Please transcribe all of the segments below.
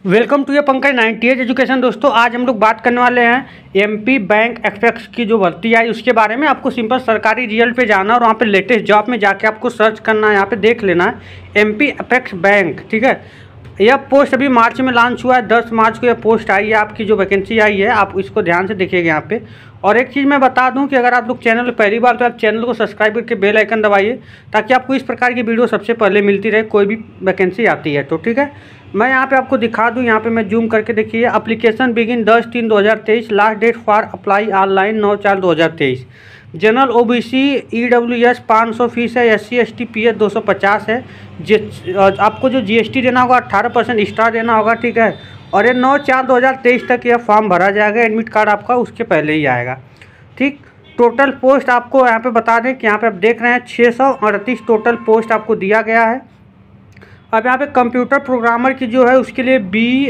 Welcome to ये Pankaj 98 education. दोस्तों आज हम लोग बात करने वाले हैं एमपी बैंक एपेक्स की जो भर्ती आई उसके बारे में। आपको सिंपल सरकारी रिजल्ट पे जाना और वहाँ पे लेटेस्ट जॉब में जाके आपको सर्च करना है, यहाँ पे देख लेना है एमपी एपेक्स बैंक। ठीक है, यह पोस्ट अभी मार्च में लॉन्च हुआ है, 10 मार्च को यह पोस्ट आई है। आपकी जो वैकेंसी आई है आप इसको ध्यान से देखिएगा यहाँ पे। और एक चीज़ मैं बता दूं कि अगर आप लोग चैनल पहली बार तो आप चैनल को सब्सक्राइब करके बेल आइकन दबाइए ताकि आपको इस प्रकार की वीडियो सबसे पहले मिलती रहे कोई भी वैकेंसी आती है तो। ठीक है, मैं यहाँ पे आपको दिखा दूं, यहाँ पे मैं जूम करके देखिए। Application begin 10/3/2023, last date for apply online 9/4/2023। General OBC EWS 500 fees है, SC ST PH 250 है। आपको जो GST देना होगा 18% एक्स्ट्रा देना होगा। ठीक है, और ये 9/4/2023 तक यह फॉर्म भरा जाएगा। एडमिट कार्ड आपका उसके पहले ही आएगा। ठीक, टोटल पोस्ट आपको यहाँ पे बता दें कि यहाँ पे आप देख रहे हैं 638 टोटल पोस्ट आपको दिया गया है। अब यहाँ पे कंप्यूटर प्रोग्रामर की जो है उसके लिए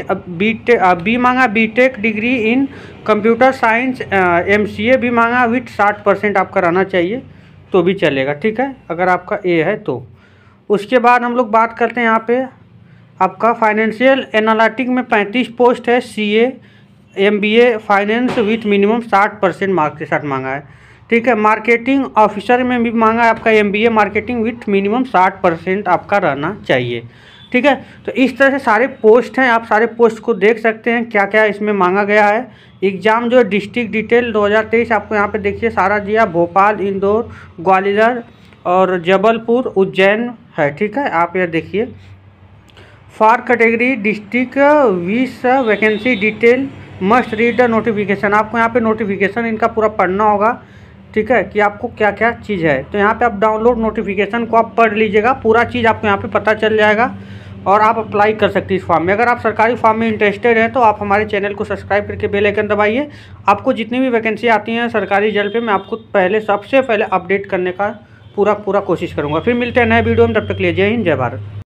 बी मांगा, BTech degree in computer science, MCA भी मांगा विथ 60% आपका रहना चाहिए तो भी चलेगा। ठीक है, अगर आपका A है तो। उसके बाद हम लोग बात करते हैं यहाँ पे आपका फाइनेंशियल एनालिटिक में 35 पोस्ट है। CA MBA finance with minimum 60% marks के साथ मांगा है। ठीक है, मार्केटिंग ऑफिसर में भी मांगा है आपका MBA मार्केटिंग विथ मिनिमम 60% आपका रहना चाहिए। ठीक है, तो इस तरह से सारे पोस्ट हैं, आप सारे पोस्ट को देख सकते हैं क्या क्या इसमें मांगा गया है। एग्ज़ाम जो डिस्ट्रिक्ट डिटेल 2023 आपको यहाँ पे देखिए सारा दिया, भोपाल, इंदौर, ग्वालियर और जबलपुर, उज्जैन है। ठीक है, आप यह देखिए। For category district 20 vacancy detail must read the notification. आपको यहाँ पे नोटिफिकेशन इनका पूरा पढ़ना होगा। ठीक है, कि आपको क्या क्या चीज़ है, तो यहाँ पे आप डाउनलोड नोटिफिकेशन को आप पढ़ लीजिएगा, पूरा चीज़ आपको यहाँ पे पता चल जाएगा और आप अप्लाई कर सकते हैं इस फॉर्म में। अगर आप सरकारी फॉर्म में इंटरेस्टेड हैं तो आप हमारे चैनल को सब्सक्राइब करके बेल आइकन दबाइए। आपको जितनी भी वैकेंसी आती हैं सरकारी रिजल्ट पे मैं आपको सबसे पहले अपडेट करने का पूरा कोशिश करूँगा। फिर मिलते हैं नए वीडियो में, तब तक के लिए जय हिंद, जय भारत।